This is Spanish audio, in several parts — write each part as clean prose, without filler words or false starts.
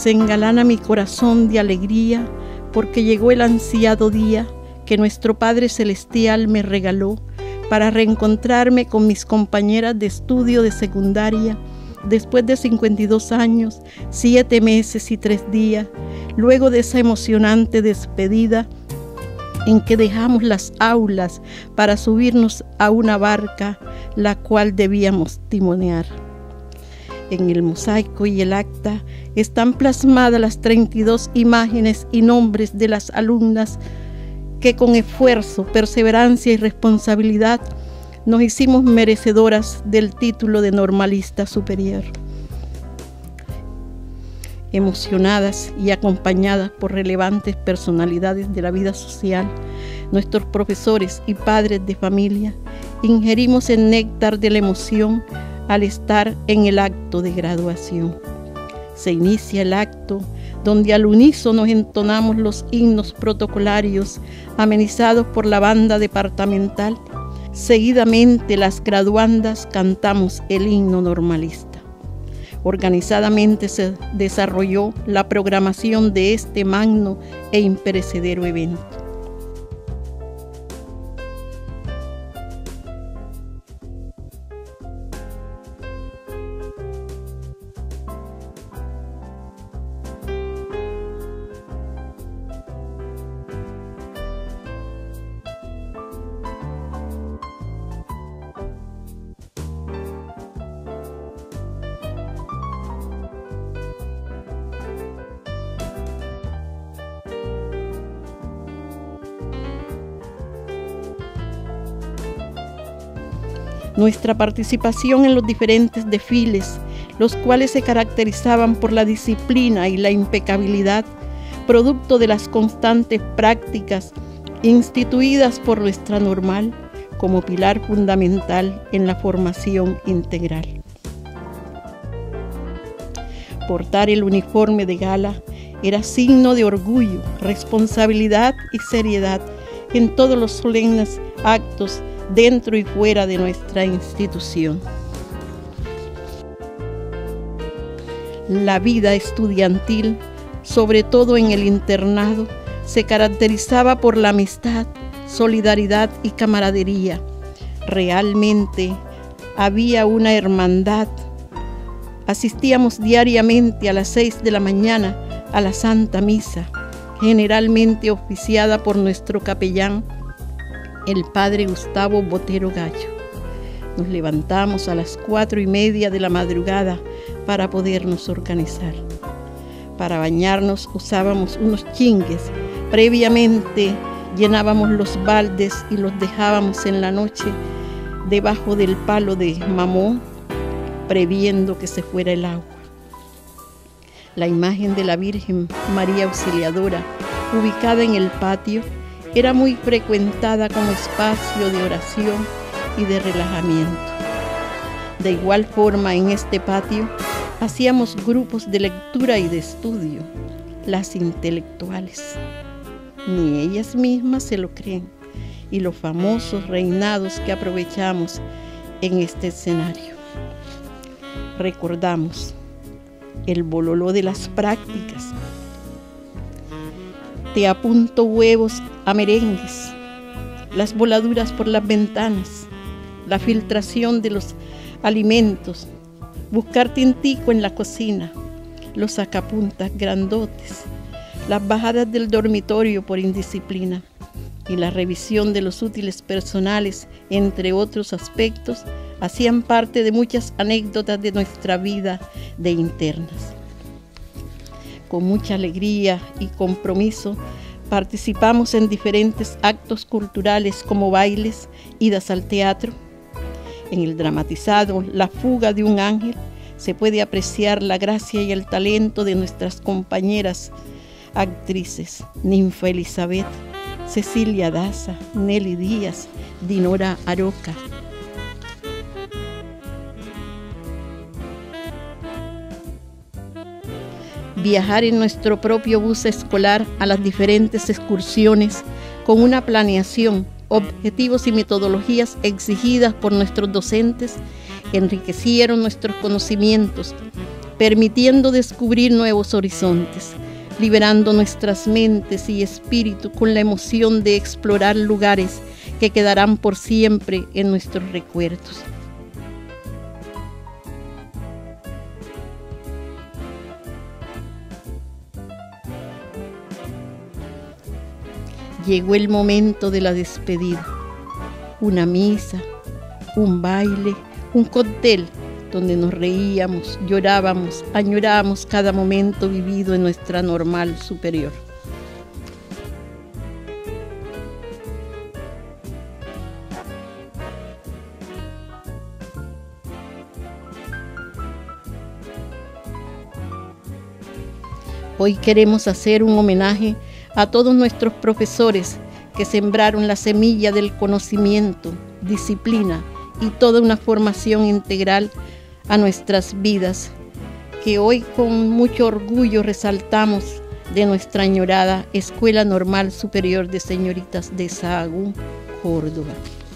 Se engalana mi corazón de alegría, porque llegó el ansiado día que nuestro Padre Celestial me regaló para reencontrarme con mis compañeras de estudio de secundaria después de 52 años, 7 meses y 3 días, luego de esa emocionante despedida en que dejamos las aulas para subirnos a una barca, la cual debíamos timonear. En el mosaico y el acta están plasmadas las 32 imágenes y nombres de las alumnas que con esfuerzo, perseverancia y responsabilidad nos hicimos merecedoras del título de normalista superior. Emocionadas y acompañadas por relevantes personalidades de la vida social, nuestros profesores y padres de familia, ingerimos el néctar de la emoción al estar en el acto de graduación. Se inicia el acto donde al unísono entonamos los himnos protocolarios amenizados por la banda departamental. Seguidamente las graduandas cantamos el himno normalista. Organizadamente se desarrolló la programación de este magno e imperecedero evento. Nuestra participación en los diferentes desfiles, los cuales se caracterizaban por la disciplina y la impecabilidad, producto de las constantes prácticas instituidas por nuestra normal como pilar fundamental en la formación integral. Portar el uniforme de gala era signo de orgullo, responsabilidad y seriedad en todos los solemnes actos dentro y fuera de nuestra institución. La vida estudiantil, sobre todo en el internado, se caracterizaba por la amistad, solidaridad y camaradería. Realmente había una hermandad. Asistíamos diariamente a las 6 de la mañana a la Santa Misa, generalmente oficiada por nuestro capellán, el padre Gustavo Botero Gallo. Nos levantamos a las 4:30 de la madrugada para podernos organizar. Para bañarnos usábamos unos chingues. Previamente llenábamos los baldes y los dejábamos en la noche debajo del palo de mamón, previendo que se fuera el agua. La imagen de la Virgen María Auxiliadora, ubicada en el patio, era muy frecuentada como espacio de oración y de relajamiento. De igual forma, en este patio hacíamos grupos de lectura y de estudio. Las intelectuales, ni ellas mismas se lo creen, y los famosos reinados que aprovechamos en este escenario. Recordamos el bololó de las prácticas. Te apunto huevos a merengues, las voladuras por las ventanas, la filtración de los alimentos, buscar tintico en la cocina, los sacapuntas grandotes, las bajadas del dormitorio por indisciplina y la revisión de los útiles personales, entre otros aspectos, hacían parte de muchas anécdotas de nuestra vida de internas. Con mucha alegría y compromiso participamos en diferentes actos culturales como bailes, idas al teatro. En el dramatizado La fuga de un ángel se puede apreciar la gracia y el talento de nuestras compañeras actrices Ninfa Elizabeth, Cecilia Daza, Nelly Díaz, Dinora Aroca. Viajar en nuestro propio bus escolar a las diferentes excursiones con una planeación, objetivos y metodologías exigidas por nuestros docentes enriquecieron nuestros conocimientos, permitiendo descubrir nuevos horizontes, liberando nuestras mentes y espíritu con la emoción de explorar lugares que quedarán por siempre en nuestros recuerdos. Llegó el momento de la despedida, una misa, un baile, un cóctel donde nos reíamos, llorábamos, añorábamos cada momento vivido en nuestra normal superior. Hoy queremos hacer un homenaje a todos nuestros profesores que sembraron la semilla del conocimiento, disciplina y toda una formación integral a nuestras vidas, que hoy con mucho orgullo resaltamos de nuestra añorada Escuela Normal Superior de Señoritas de Sahagún, Córdoba.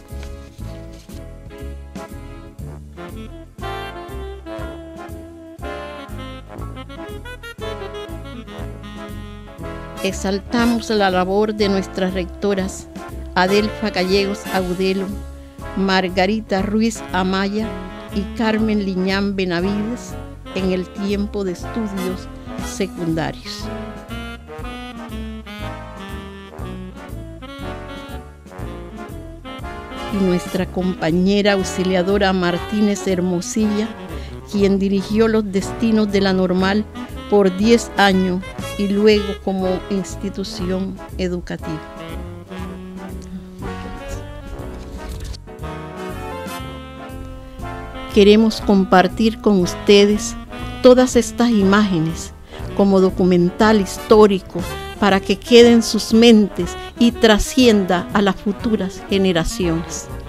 Exaltamos la labor de nuestras rectoras Adelfa Gallegos Agudelo, Margarita Ruiz Amaya y Carmen Liñán Benavides en el tiempo de estudios secundarios. Y nuestra compañera auxiliadora Martínez Hermosilla, quien dirigió los destinos de la Normal por 10 años y luego como institución educativa. Queremos compartir con ustedes todas estas imágenes como documental histórico para que quede en sus mentes y trascienda a las futuras generaciones.